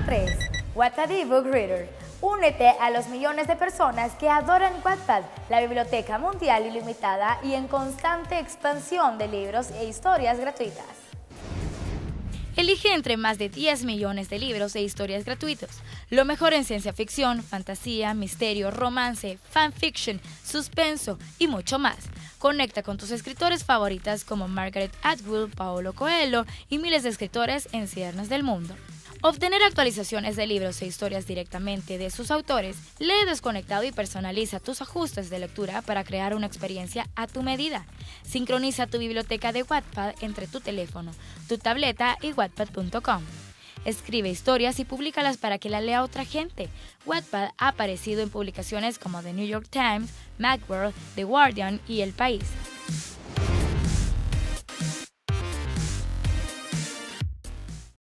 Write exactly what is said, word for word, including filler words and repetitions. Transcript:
tres. Wattpad eBook Reader. Únete a los millones de personas que adoran Wattpad, la biblioteca mundial ilimitada y en constante expansión de libros e historias gratuitas. Elige entre más de diez millones de libros e historias gratuitos. Lo mejor en ciencia ficción, fantasía, misterio, romance, fanfiction, suspenso y mucho más. Conecta con tus escritores favoritas como Margaret Atwood, Paulo Coelho y miles de escritores en ciernes del mundo. Obtener actualizaciones de libros e historias directamente de sus autores, lee desconectado y personaliza tus ajustes de lectura para crear una experiencia a tu medida. Sincroniza tu biblioteca de Wattpad entre tu teléfono, tu tableta y wattpad punto com. Escribe historias y públicalas para que la lea otra gente. Wattpad ha aparecido en publicaciones como The New York Times, Macworld, The Guardian y El País.